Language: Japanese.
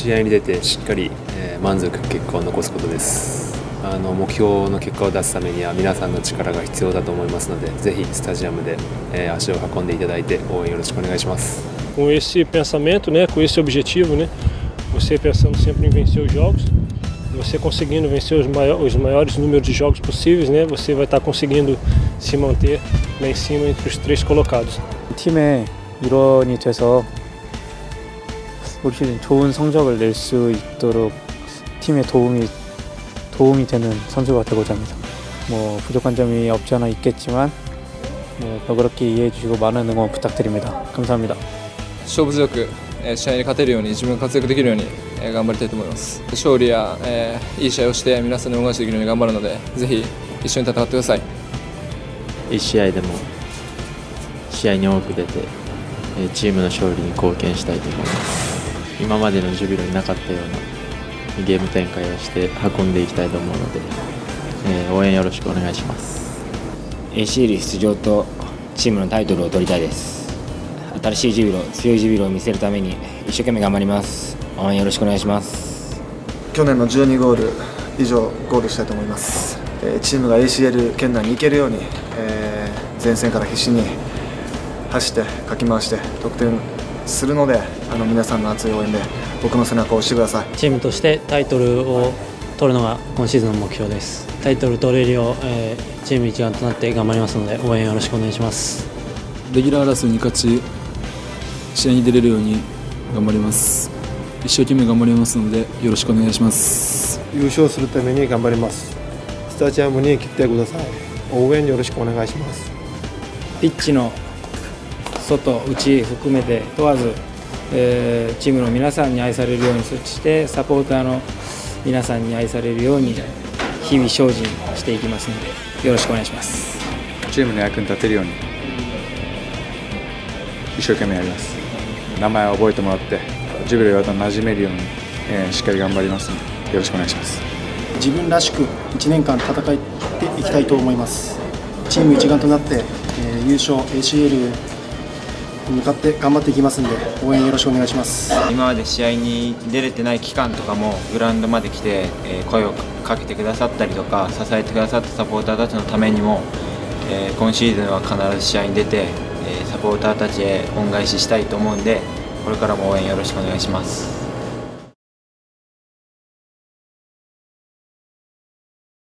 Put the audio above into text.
試合に出てしっかり、満足結果を残すことです。目標の結果を出すためには皆さんの力が必要だと思いますので、ぜひスタジアムで、足を運んでいただいて応援よろしくお願いします。 Com esse pensamento, né, com esse objetivo, né, você pensando sempre em vencer os jogos, você conseguindo vencer os maiores números de jogos possíveis, né, você vai estar conseguindo se manter lá em cima entre os 3 colocados. 팀의 일원이 돼서 올 시즌 좋은 성적을 낼 수 있도록 팀에 도움이 되는 선수가 되고자 합니다. 뭐 부족한 점이 없지 않아 있겠지만 너그럽게 이해해 주시고 많은 응원 부탁드립니다. 감사합니다. 勝負強く試合に勝てるように自分が活躍できるように頑張りたいと思います。勝利やいい試合をして皆さんに恩返しできるように頑張るので、ぜひ一緒に戦ってください。 1試合でも試合に多く出てチームの勝利に貢献したいと思います。今までのジュビロになかったようなゲーム展開をして運んでいきたいと思うので、応援よろしくお願いします。 ACL 出場とチームのタイトルを取りたいです。新しいジュビロ、強いジュビロを見せるために一生懸命頑張ります。応援よろしくお願いします。 去年の12ゴール以上ゴールしたいと思います。チームが ACL 圏内に行けるように、前線から必死に走ってかき回して得点するので、皆さんの熱い応援で僕の背中を押してください。 チームとしてタイトルを取るのが今シーズンの目標です。タイトルを取れるよう、チーム一丸となって頑張りますので、応援よろしくお願いします。 レギュラー争いに勝ち、試合に出れるように頑張ります。一生懸命頑張りますのでよろしくお願いします。 優勝するために頑張ります。スタジアムに来てください。応援よろしくお願いします。 ピッチの外、内含めて問わず、チームの皆さんに愛されるように、そしてサポーターの皆さんに愛されるように日々精進していきますのでよろしくお願いします。 チームの役に立てるように一生懸命やります。名前を覚えてもらってジュビロ磐田に馴染めるように、しっかり頑張りますのでよろしくお願いします。 自分らしく1年間戦っていきたいと思います。チーム一丸となって、優勝 ACL に向かって頑張っていきますので応援よろしくお願いします。 今まで試合に出れてない期間とかもグラウンドまで来て、声をかけてくださったりとか支えてくださったサポーターたちのためにも、今シーズンは必ず試合に出て、サポーターたちへ恩返ししたいと思うんで、これからも応援よろしくお願いします。